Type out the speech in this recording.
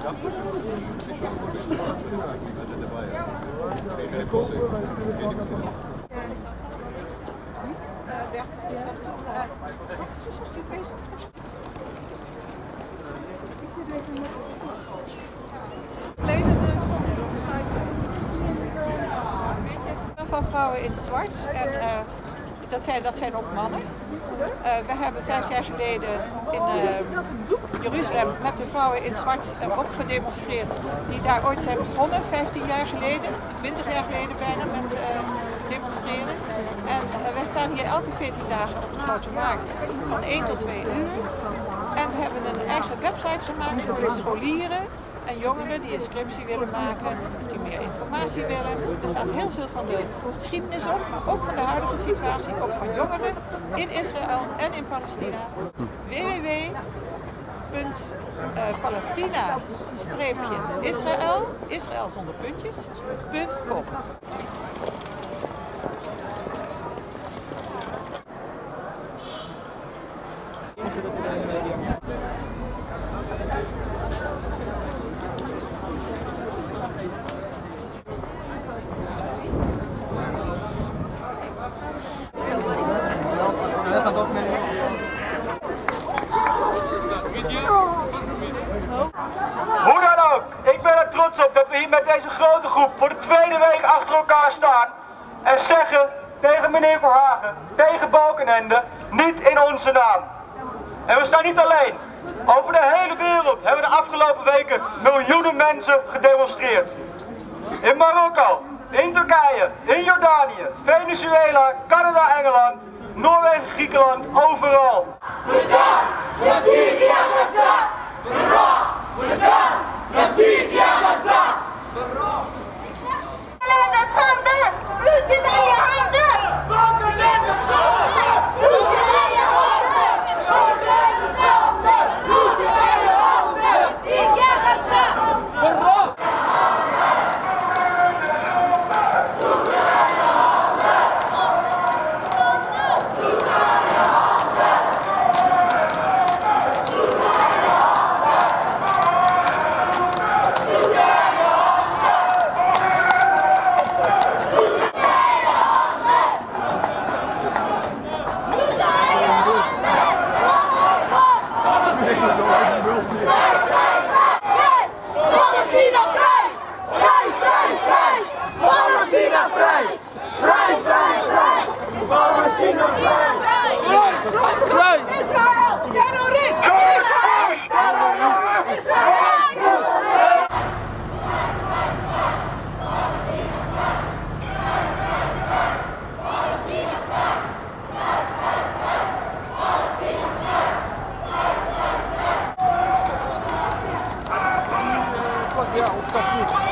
Van Vrouwen in het Zwart en dat zijn ook mannen. We hebben 5 jaar geleden in Jeruzalem met de Vrouwen in het Zwart ook gedemonstreerd die daar ooit zijn begonnen, 15 jaar geleden, 20 jaar geleden bijna met demonstreren. En wij staan hier elke 14 dagen op de Grote Markt van 1 tot 2 uur. En we hebben een eigen website gemaakt voor de scholieren en jongeren die inscriptie willen maken, die meer informatie willen. Er staat heel veel van de geschiedenis op, maar ook van de huidige situatie, ook van jongeren in Israël en in Palestina. www.palestina-israël, Israël zonder puntjes.com. Hoe dan ook, ik ben er trots op dat we hier met deze grote groep voor de tweede week achter elkaar staan en zeggen tegen meneer Verhagen, tegen Balkenende, niet in onze naam. En we staan niet alleen. Over de hele wereld hebben de afgelopen weken miljoenen mensen gedemonstreerd. In Marokko, in Turkije, in Jordanië, Venezuela, Canada, Engeland, Noorwegen, Griekenland, overal. Ja, op dat goed.